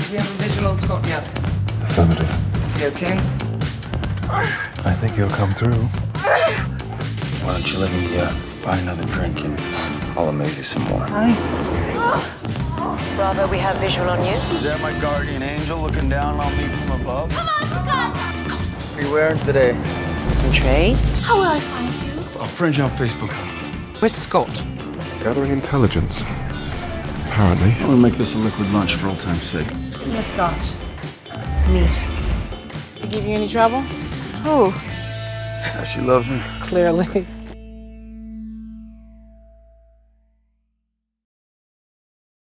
we have a visual on Scott yet? Affirmative. Is he okay? I think he'll come through. Why don't you let me buy another drink and I'll amaze you some more. Hi. Bravo, we have visual on you. Is that my guardian angel looking down on me from above? Come on, Scott! Scott! What are you wearing today? Some trade. How will I find you? I'll friend you on Facebook. Where's Scott? Gathering intelligence. Apparently. I'm gonna make this a liquid lunch for old time's sake. Give me a scotch. Neat. Give you any trouble? Oh, She loves me. clearly.